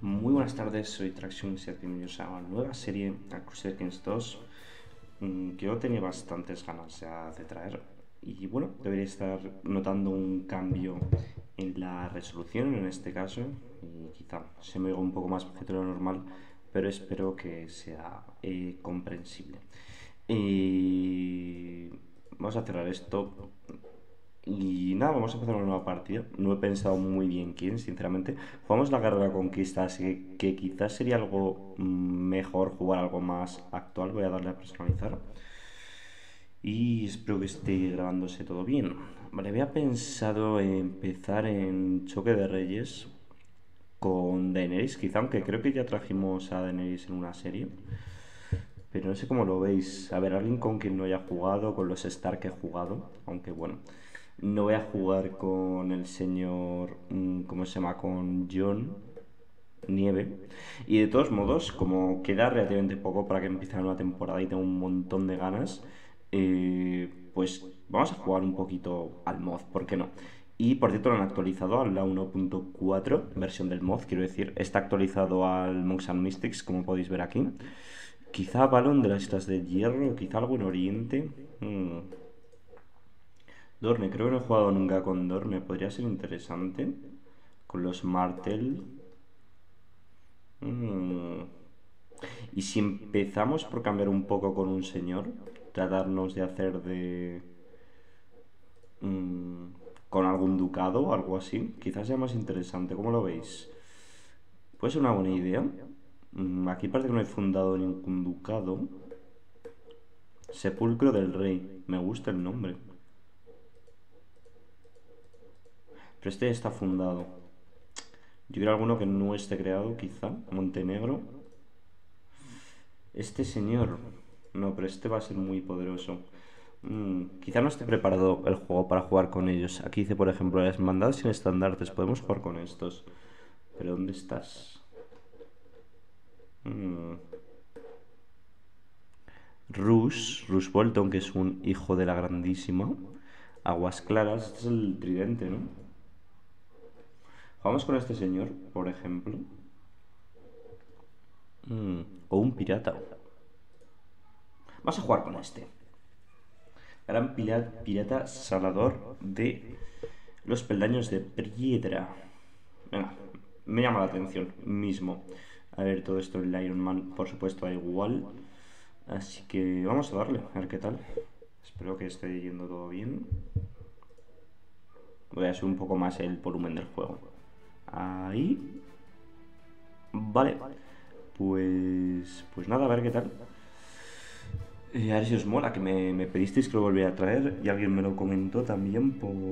Muy buenas tardes, soy Traction y bienvenidos a una nueva serie, a Crusader Kings 2, que yo tenía bastantes ganas ya de traer. Y bueno, debería estar notando un cambio en la resolución en este caso, y quizá se me oiga un poco más bajo de lo normal, pero espero que sea comprensible. Y vamos a cerrar esto. Y nada, vamos a empezar una nueva partida. No he pensado muy bien quién, sinceramente. Jugamos la guerra de la conquista, así que quizás sería algo mejor jugar algo más actual. Voy a darle a personalizar. Y espero que esté grabándose todo bien. Vale, había pensado empezar en Choque de Reyes con Daenerys, quizá, aunque creo que ya trajimos a Daenerys en una serie. Pero no sé cómo lo veis. A ver, alguien con quien no haya jugado, con los Stark que he jugado. Aunque bueno, no voy a jugar con el señor. ¿Cómo se llama? Con Jon Nieve. Y de todos modos, como queda relativamente poco para que empiece la nueva temporada y tengo un montón de ganas, pues vamos a jugar un poquito al mod, ¿por qué no? Y por cierto lo han actualizado a la 1.4 versión del mod, quiero decir, está actualizado al Monks and Mystics, como podéis ver aquí. Quizá Balón de las Islas del Hierro, quizá algo en Oriente. Dorne, creo que no he jugado nunca con Dorne, podría ser interesante. Con los Martel. Mm. Y si empezamos por cambiar un poco con un señor, tratarnos de hacer de... mm, con algún ducado o algo así, quizás sea más interesante, ¿cómo lo veis? Puede ser una buena idea. Aquí parece que no he fundado ningún ducado. Sepulcro del Rey, me gusta el nombre. Pero este está fundado. Yo quiero alguno que no esté creado, quizá. Montenegro. Este señor. No, pero este va a ser muy poderoso. Quizá no esté preparado el juego para jugar con ellos. Aquí dice, por ejemplo, las mandadas sin estandartes. Podemos jugar con estos. Pero ¿dónde estás? Rush Bolton, que es un hijo de la grandísima. Aguas claras. Este es el tridente, ¿no? Jugamos con este señor, por ejemplo. O un pirata. Vamos a jugar con este. Gran pirata salador de los peldaños de piedra. Venga, me llama la atención mismo. A ver, todo esto el Iron Man, por supuesto, da igual. Así que vamos a darle, a ver qué tal. Espero que esté yendo todo bien. Voy a subir un poco más el volumen del juego. Ahí. Vale. Pues nada, a ver qué tal. A ver si os mola, que me pedisteis que lo volviera a traer y alguien me lo comentó también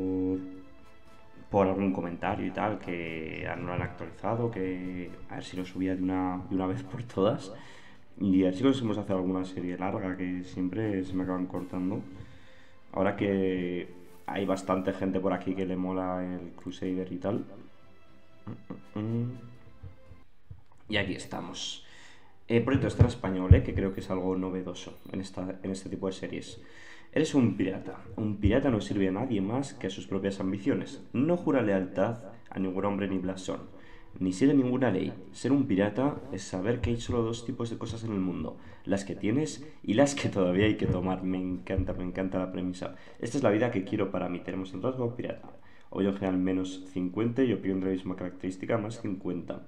por algún comentario y tal, que no lo han actualizado, que a ver si lo subía de una vez por todas. Y a ver si conseguimos hacer alguna serie larga, que siempre se me acaban cortando. Ahora que hay bastante gente por aquí que le mola el Crusader y tal. Y aquí estamos. Proyecto está en español, que creo que es algo novedoso en este tipo de series. Eres un pirata. Un pirata no sirve a nadie más que a sus propias ambiciones. No jura lealtad a ningún hombre ni blasón, ni sigue ninguna ley. Ser un pirata es saber que hay solo dos tipos de cosas en el mundo: las que tienes y las que todavía hay que tomar. Me encanta la premisa. Esta es la vida que quiero para mí. Tenemos el rasgo pirata. Hoy en general menos 50 y opinión de la misma característica más 50.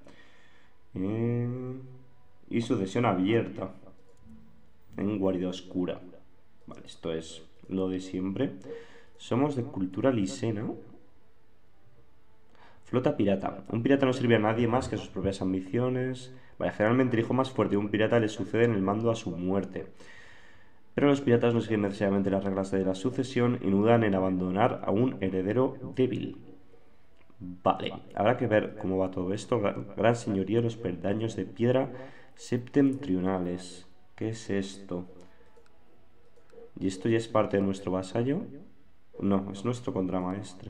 Y sucesión abierta en guarida oscura. Vale, esto es lo de siempre. Somos de cultura lisena. Flota pirata. Un pirata no sirve a nadie más que a sus propias ambiciones. Vale, generalmente el hijo más fuerte de un pirata le sucede en el mando a su muerte. Pero los piratas no siguen necesariamente las reglas de la sucesión y dudan en abandonar a un heredero débil. Vale, habrá que ver cómo va todo esto. Gran señorío, los peldaños de piedra septentrionales. ¿Qué es esto? ¿Y esto ya es parte de nuestro vasallo? No, es nuestro contramaestre.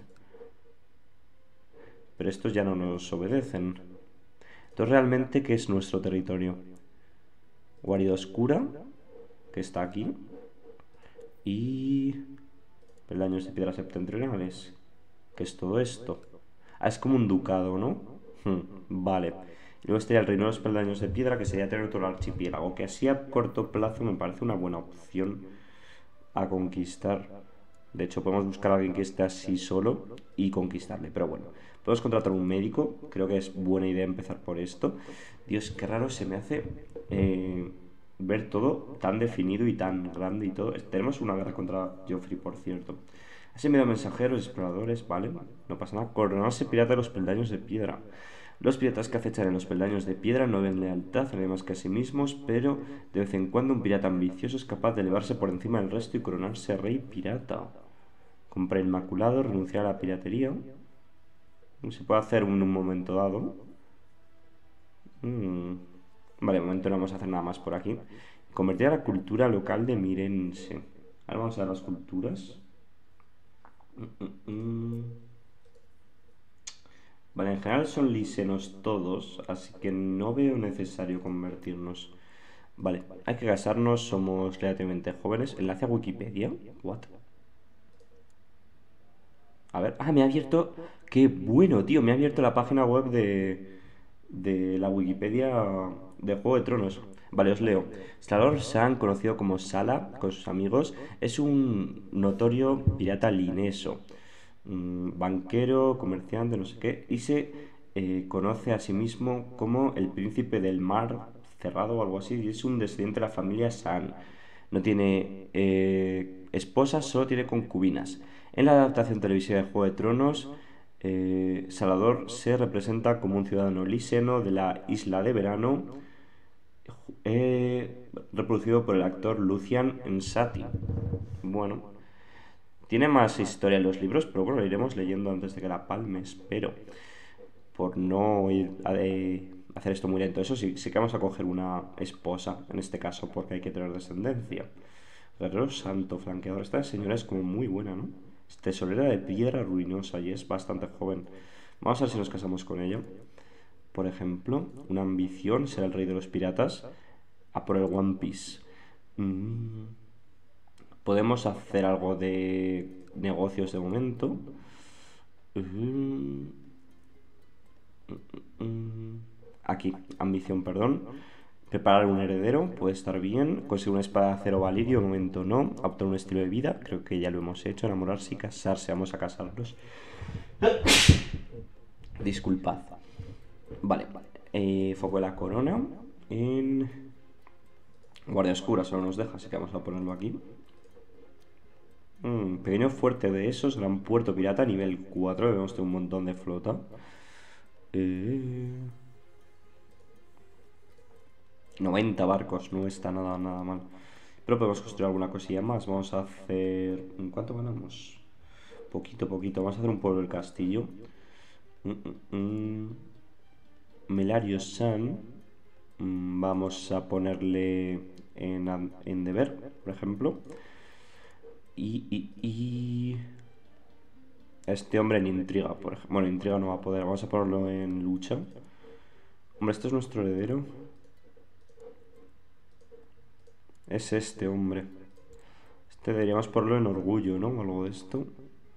Pero estos ya no nos obedecen. Entonces, ¿realmente qué es nuestro territorio? Guarida oscura, que está aquí. Y peldaños de piedra septentrionales. ¿Qué es todo esto? Ah, es como un ducado, ¿no? Vale. Luego estaría el Reino de los Peldaños de Piedra, que sería tener todo el archipiélago, que así a corto plazo me parece una buena opción a conquistar. De hecho, podemos buscar a alguien que esté así solo y conquistarle. Pero bueno, podemos contratar un médico. Creo que es buena idea empezar por esto. Dios, qué raro se me hace ver todo tan definido y tan grande y todo. Tenemos una guerra contra Joffrey, por cierto. Has enviado mensajeros, exploradores, vale. No pasa nada. Coronarse pirata de los peldaños de piedra. Los piratas que acechan en los peldaños de piedra no ven lealtad, además que a sí mismos, pero de vez en cuando un pirata ambicioso es capaz de elevarse por encima del resto y coronarse rey pirata. Compra inmaculado, renunciar a la piratería. Se puede hacer en un momento dado. Vale, de momento no vamos a hacer nada más por aquí. Convertir a la cultura local de Mirense. Ahora vamos a ver las culturas. Vale, en general son lisenos todos, así que no veo necesario convertirnos. Vale, hay que casarnos, somos relativamente jóvenes. Enlace a Wikipedia. What? A ver, me ha abierto. Qué bueno, tío. Me ha abierto la página web de la Wikipedia de Juego de Tronos. Vale, os leo. Salor San, conocido como Sala con sus amigos, es un notorio pirata lineso, banquero, comerciante, no sé qué, y se conoce a sí mismo como el príncipe del mar cerrado o algo así, y es un descendiente de la familia San. No tiene esposas, solo tiene concubinas. En la adaptación televisiva de Juego de Tronos, Salador se representa como un ciudadano liseno de la isla de verano, reproducido por el actor Lucian Nsati. Bueno, tiene más historia en los libros, pero bueno, lo iremos leyendo antes de que la palme, espero. Por no ir a hacer esto muy lento. Eso sí, sí que vamos a coger una esposa, en este caso, porque hay que tener descendencia. Guerrero santo, flanqueador. Esta señora es como muy buena, ¿no? Es tesorera de piedra ruinosa y es bastante joven. Vamos a ver si nos casamos con ella. Por ejemplo, una ambición, ser el rey de los piratas. A por el One Piece. Podemos hacer algo de negocios de momento. Aquí, ambición, perdón. Preparar un heredero, puede estar bien. Conseguir una espada de acero valirio, de momento no. Optar un estilo de vida, creo que ya lo hemos hecho. Enamorarse y casarse, vamos a casarnos. Disculpad. Vale, foco de la corona. En guardia oscura solo nos deja, así que vamos a ponerlo aquí. Pequeño fuerte de esos, gran puerto pirata, nivel 4. Vemos que un montón de flota. 90 barcos, no está nada mal. Pero podemos construir alguna cosilla más. Vamos a hacer... ¿En cuánto ganamos? Poquito. Vamos a hacer un pueblo del castillo. Melario San. Vamos a ponerle en deber, por ejemplo. Y este hombre en intriga, por ejemplo. Bueno, intriga no va a poder. Vamos a ponerlo en lucha. Hombre, este es nuestro heredero. Es este hombre. Este deberíamos ponerlo en orgullo, ¿no? Algo de esto.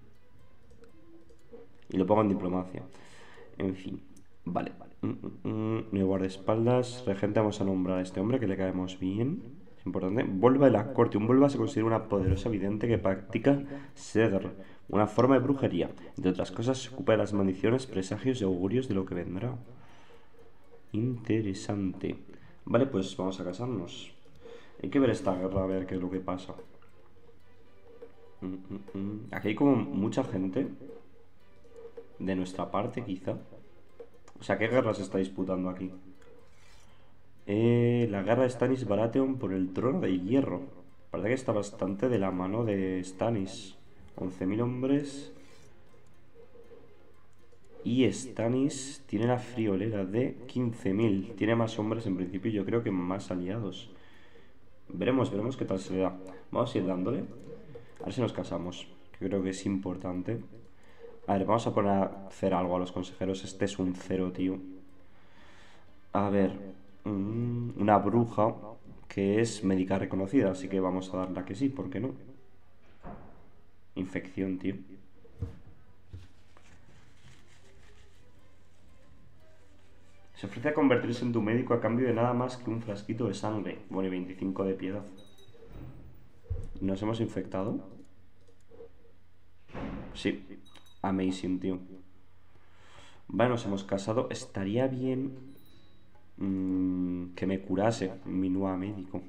Y lo pongo en diplomacia. En fin. Vale. Mi guardaespaldas. Regente, vamos a nombrar a este hombre que le caemos bien. Es importante. Volva de la corte. Un Volva se considera una poderosa vidente que practica Segr, una forma de brujería. Entre otras cosas, se ocupa de las maldiciones, presagios y augurios de lo que vendrá. Interesante. Vale, pues vamos a casarnos. Hay que ver esta guerra, a ver qué es lo que pasa. Aquí hay como mucha gente de nuestra parte, quizá. O sea, ¿qué guerra se está disputando aquí? La guerra de Stannis Baratheon por el trono de hierro. Parece que está bastante de la mano de Stannis. 11.000 hombres. Y Stannis tiene la friolera de 15.000. Tiene más hombres en principio y yo creo que más aliados. Veremos qué tal se le da. Vamos a ir dándole. A ver si nos casamos, que creo que es importante. A ver, vamos a poner a hacer algo a los consejeros. Este es un 0, tío. A ver, una bruja que es médica reconocida, así que vamos a darla que sí, ¿por qué no? Infección, tío. Se ofrece a convertirse en tu médico a cambio de nada más que un frasquito de sangre. Bueno, y 25 de piedad. ¿Nos hemos infectado? Sí. Amazing, tío. Vale, nos hemos casado. Estaría bien que me curase mi nuevo médico.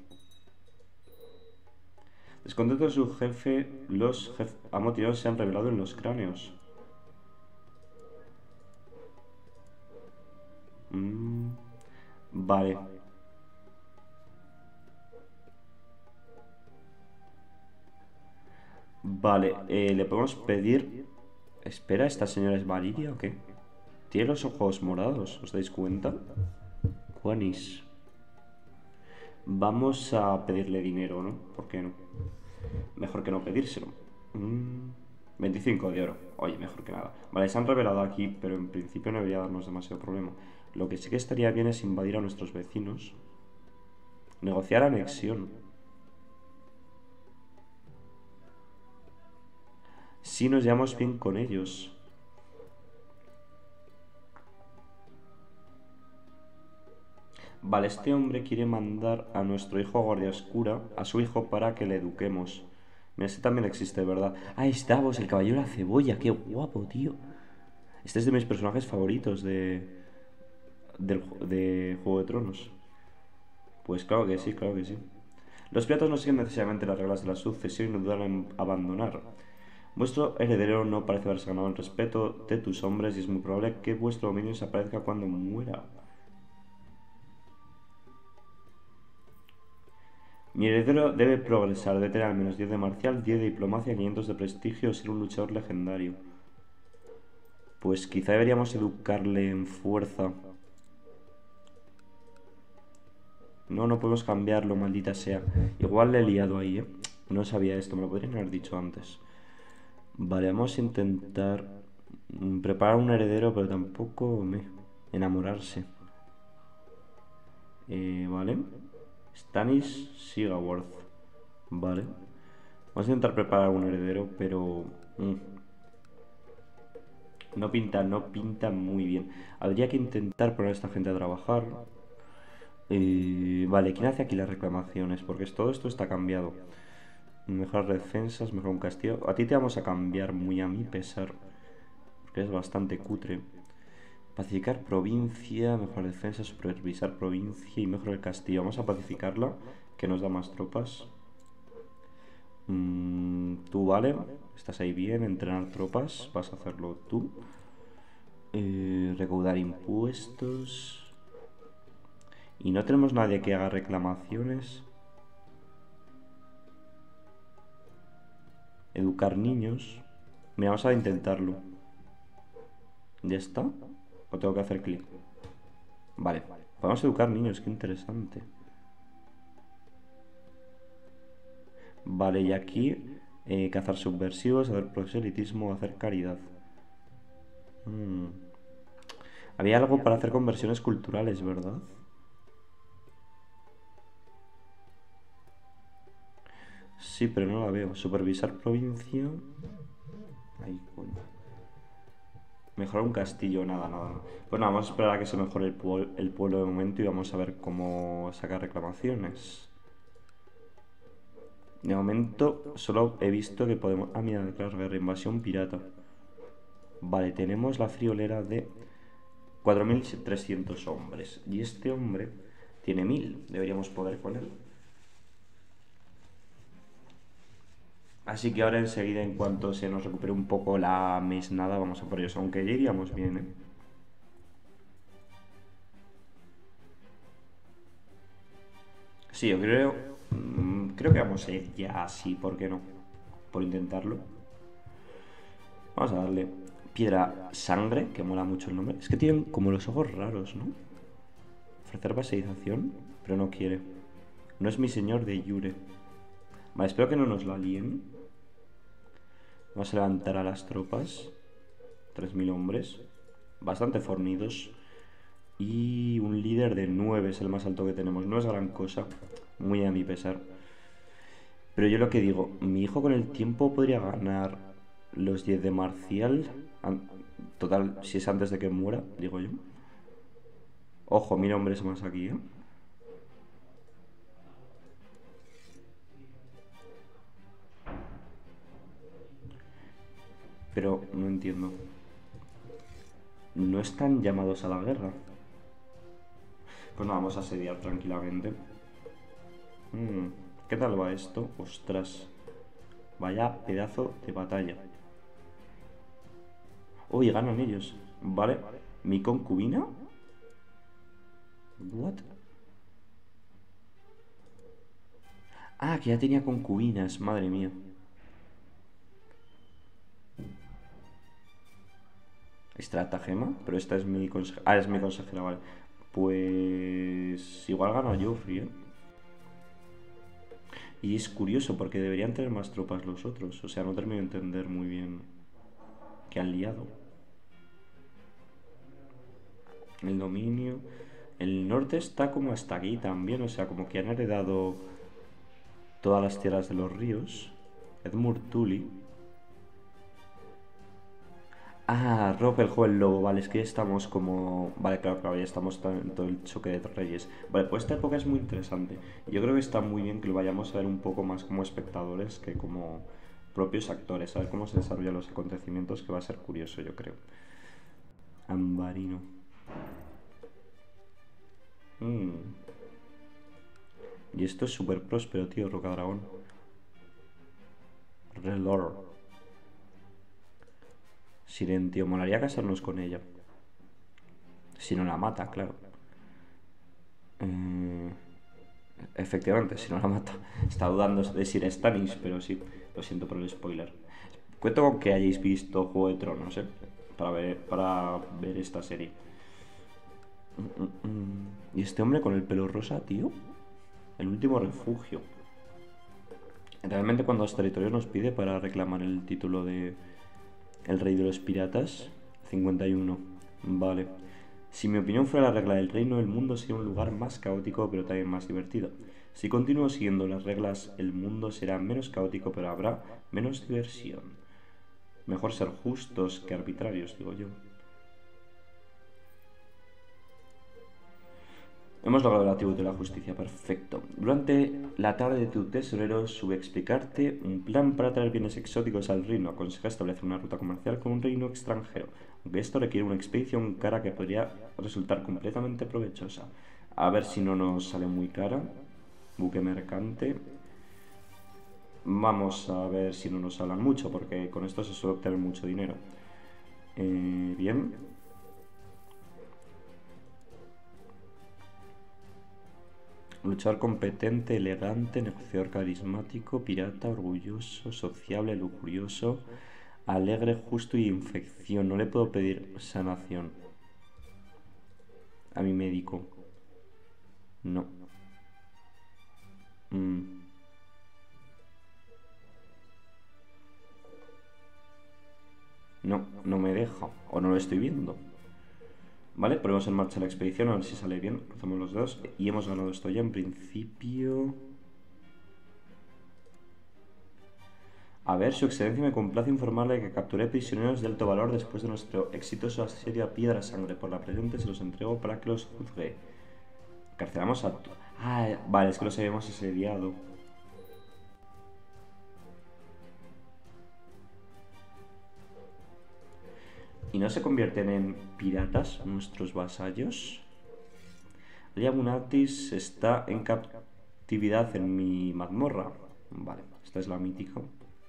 Descontento de su jefe, los amotinados se han revelado en los cráneos. Vale. Vale, le podemos pedir... Espera, ¿esta señora es Valiria o qué? Tiene los ojos morados, ¿os dais cuenta? Juanis. Vamos a pedirle dinero, ¿no? ¿Por qué no? Mejor que no pedírselo. 25 de oro. Oye, mejor que nada. Vale, se han revelado aquí, pero en principio no debería darnos demasiado problema. Lo que sí que estaría bien es invadir a nuestros vecinos. Negociar anexión. Si nos llevamos bien con ellos. Vale, este hombre quiere mandar a nuestro hijo a Guardia Oscura, a su hijo, para que le eduquemos. Mira, este también existe, ¿verdad? Ah, estamos, el caballero de la cebolla, qué guapo, tío. Este es de mis personajes favoritos de Juego de Tronos. Pues claro que sí, claro que sí. Los piratas no siguen necesariamente las reglas de la sucesión y no dudan en abandonar. Vuestro heredero no parece haberse ganado el respeto de tus hombres y es muy probable que vuestro dominio desaparezca cuando muera. Mi heredero debe progresar, debe tener al menos 10 de marcial, 10 de diplomacia, 500 de prestigio y ser un luchador legendario. Pues quizá deberíamos educarle en fuerza. No, no podemos cambiarlo, maldita sea. Igual le he liado ahí, ¿eh? No sabía esto, me lo podrían haber dicho antes. Vale, vamos a intentar preparar un heredero, pero tampoco enamorarse. Vale. Stannis Sigaworth. Vale. Vamos a intentar preparar un heredero, pero... no pinta muy bien. Habría que intentar poner a esta gente a trabajar. Vale, ¿quién hace aquí las reclamaciones? Porque todo esto está cambiado. Mejorar defensas, mejor un castillo. A ti te vamos a cambiar muy a mi pesar. Porque es bastante cutre. Pacificar provincia, mejorar defensas, supervisar provincia y mejorar el castillo. Vamos a pacificarla, que nos da más tropas. Tú, vale. Estás ahí bien, entrenar tropas. Vas a hacerlo tú. Recaudar impuestos. Y no tenemos nadie que haga reclamaciones. Educar niños. Mira, vamos a intentarlo. ¿Ya está? ¿O tengo que hacer clic? Vale. Podemos educar niños, qué interesante. Vale, y aquí cazar subversivos, hacer proselitismo, hacer caridad. Había algo para hacer conversiones culturales, ¿verdad? Sí, pero no la veo. Supervisar provincia. Ay, coño. Mejorar un castillo, nada. Pues nada, vamos a esperar a que se mejore el pueblo de momento y vamos a ver cómo sacar reclamaciones. De momento solo he visto que podemos... Ah, mira, declarar guerra, invasión pirata. Vale, tenemos la friolera de 4.300 hombres. Y este hombre tiene 1.000. Deberíamos poder con él. Así que ahora enseguida, en cuanto se nos recupere un poco la mesnada, vamos a por ellos. Aunque ya iríamos bien, ¿eh? Sí, yo creo... creo que vamos a ir ya así, ¿por qué no? Por intentarlo. Vamos a darle piedra sangre, que mola mucho el nombre. Es que tienen como los ojos raros, ¿no? Ofrecer basalización, pero no quiere. No es mi señor de Yure. Vale, espero que no nos la líen. Vamos a levantar a las tropas. 3.000 hombres. Bastante fornidos. Y un líder de 9 es el más alto que tenemos. No es gran cosa, muy a mi pesar. Pero yo lo que digo, mi hijo con el tiempo podría ganar los 10 de marcial. Total, si es antes de que muera, digo yo. Ojo, 1000 hombres más aquí, ¿eh? Pero no entiendo. ¿No están llamados a la guerra? Pues nada, vamos a asediar tranquilamente. ¿Qué tal va esto? Ostras. Vaya pedazo de batalla. Uy, ganan ellos. Vale. ¿Mi concubina? What? Ah, que ya tenía concubinas, madre mía. Estratagema, pero esta es mi consejera. Ah, es mi consejera, vale. Pues igual gana Joffrey, ¿eh? Y es curioso porque deberían tener más tropas los otros. O sea, no termino de entender muy bien qué han liado. El dominio. El norte está como hasta aquí también. O sea, como que han heredado todas las tierras de los ríos. Edmure Tully. Ah, Rob el joven lobo, vale, es que ya estamos como... Vale, claro, claro, ya estamos en todo el choque de reyes. Vale, pues esta época es muy interesante. Yo creo que está muy bien que lo vayamos a ver un poco más como espectadores que como propios actores. A ver cómo se desarrollan los acontecimientos, que va a ser curioso, yo creo. Ambarino. Mm. Y esto es súper próspero, tío, Rocadragón. Relor. Siren, tío, molaría casarnos con ella. Si no la mata, claro. Eh... Efectivamente, si no la mata. Está dudando de Sir Stannis, pero sí, lo siento por el spoiler. Cuento con que hayáis visto Juego de Tronos, ¿eh? Para ver esta serie. ¿Y este hombre con el pelo rosa, tío? El último refugio. Realmente cuando los territorios nos pide para reclamar el título de El Rey de los Piratas, 51. Vale. Si mi opinión fuera la regla del reino, el mundo sería un lugar más caótico, pero también más divertido. Si continúo siguiendo las reglas, el mundo será menos caótico, pero habrá menos diversión. Mejor ser justos que arbitrarios, digo yo. Hemos logrado el atributo de la justicia, perfecto. Durante la tarde de tu tesorero sube a explicarte un plan para traer bienes exóticos al reino. Aconseja establecer una ruta comercial con un reino extranjero, aunque esto requiere una expedición cara que podría resultar completamente provechosa. A ver si no nos sale muy cara. Buque mercante. Vamos a ver si no nos hablan mucho, porque con esto se suele obtener mucho dinero. Bien. Luchador competente, elegante, negociador carismático, pirata, orgulloso, sociable, lujurioso, alegre, justo y infección. No le puedo pedir sanación a mi médico. No. No, no me deja. O no lo estoy viendo. Vale, ponemos en marcha la expedición, a ver si sale bien. Cruzamos los dedos y hemos ganado esto ya en principio. A ver, su excelencia, me complace informarle que capturé prisioneros de alto valor después de nuestro exitoso asedio a Piedra Sangre. Por la presente se los entrego para que los juzgue. Carcelamos a... Ah, vale, es que los habíamos asediado. ¿Y no se convierten en piratas nuestros vasallos? Lia Munatis está en captividad en mi mazmorra. Vale, esta es la mítica.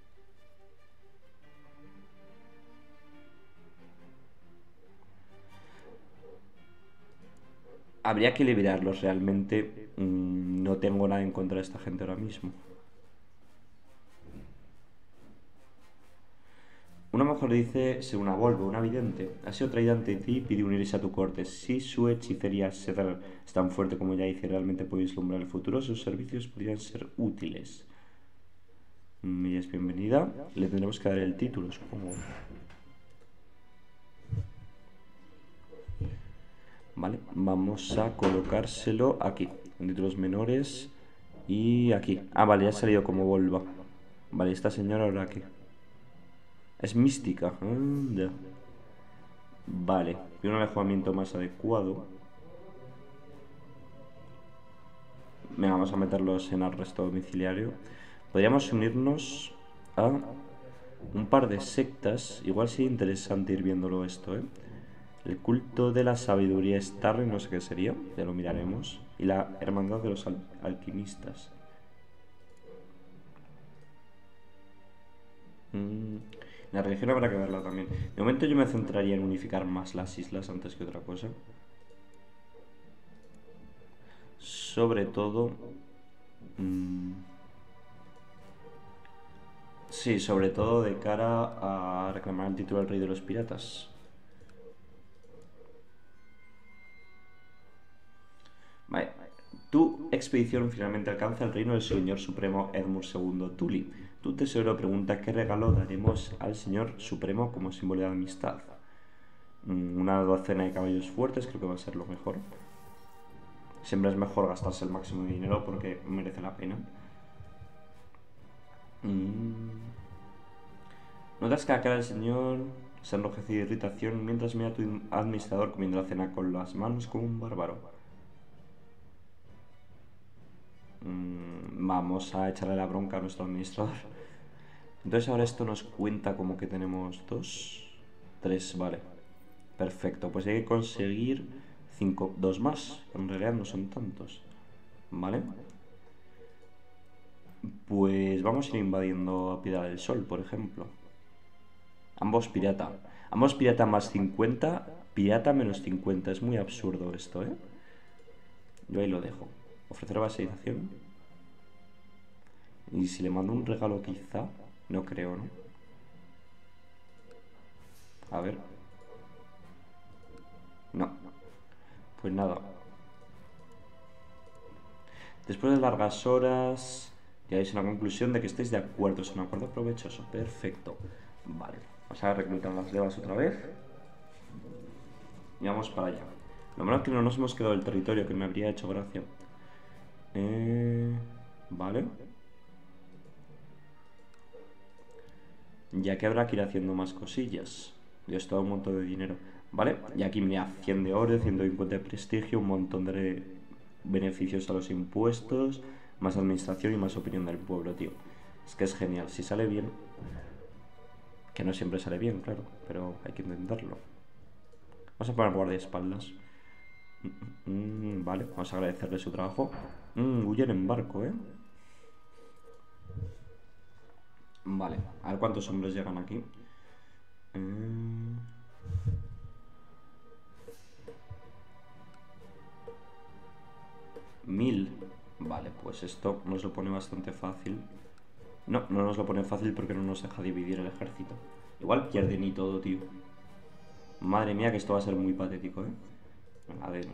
Habría que liberarlos realmente. No tengo nada en contra de esta gente ahora mismo. Una mujer dice ser una Volvo, una vidente. Ha sido traída ante ti y pide unirse a tu corte. Si su hechicería es tan fuerte como ella dice, realmente puede vislumbrar el futuro, sus servicios podrían ser útiles. Ella es bienvenida. Le tendremos que dar el título, supongo. Vale, vamos a colocárselo aquí. En títulos menores. Y aquí. Ah, vale, ya ha salido como Volva. Vale, esta señora ahora aquí. Es mística. Anda. Vale, y un alojamiento más adecuado. Venga, vamos a meterlos en arresto domiciliario. Podríamos unirnos a un par de sectas. Igual sería interesante ir viéndolo esto, ¿eh? El culto de la sabiduría Starry, no sé qué sería, ya lo miraremos. Y la hermandad de los alquimistas. La religión habrá que verla también. De momento yo me centraría en unificar más las islas antes que otra cosa. Sobre todo... sí, sobre todo de cara a reclamar el título del rey de los piratas. Vale. Tu expedición finalmente alcanza el reino del señor supremo Edmund II Tully. Tu tesoro pregunta qué regalo daremos al señor supremo como símbolo de amistad. Una docena de caballos fuertes creo que va a ser lo mejor. Siempre es mejor gastarse el máximo de dinero porque merece la pena. Notas que la cara del señor se ha enrojecido de irritación mientras mira a tu administrador comiendo la cena con las manos como un bárbaro. Vamos a echarle la bronca a nuestro administrador. Entonces ahora esto nos cuenta como que tenemos 2, 3, vale. Perfecto, pues hay que conseguir 5, 2 más. En realidad no son tantos. Vale. Pues vamos a ir invadiendo a Piedra del Sol, por ejemplo. Ambos pirata. Ambos pirata más 50, pirata menos 50. Es muy absurdo esto, ¿eh? Yo ahí lo dejo. Ofrecer vasalización. Y si le mando un regalo quizá. No creo, ¿no? A ver. No. Pues nada. Después de largas horas, llegáis a la conclusión de que estáis de acuerdo. Es un acuerdo provechoso. Perfecto. Vale. Vamos a reclutar las levas otra vez. Y vamos para allá. Lo malo es que no nos hemos quedado el territorio, que me habría hecho gracia. Vale. Ya que habrá que ir haciendo más cosillas. Yo he estado un montón de dinero. Vale, y aquí mira, 100 de oro, 150 de prestigio, un montón de beneficios a los impuestos, más administración y más opinión del pueblo, tío. Es que es genial, si sale bien. Que no siempre sale bien, claro, pero hay que intentarlo. Vamos a poner guardaespaldas. Vale, vamos a agradecerle su trabajo. Huyen en barco, ¿eh? Vale, a ver cuántos hombres llegan aquí. 1000. Vale, pues esto nos lo pone bastante fácil. No, no nos lo pone fácil porque no nos deja dividir el ejército. Igual pierden y todo, tío. Madre mía, que esto va a ser muy patético, ¿eh? A ver.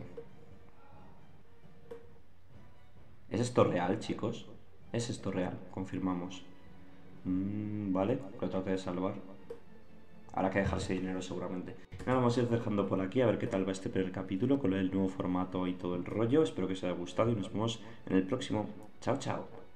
¿Es esto real, chicos? ¿Es esto real? Confirmamos. Vale, lo trato de salvar. Habrá que dejarse dinero seguramente. Nada, vamos a ir dejando por aquí a ver qué tal va este primer capítulo con el nuevo formato y todo el rollo. Espero que os haya gustado y nos vemos en el próximo. Chao, chao.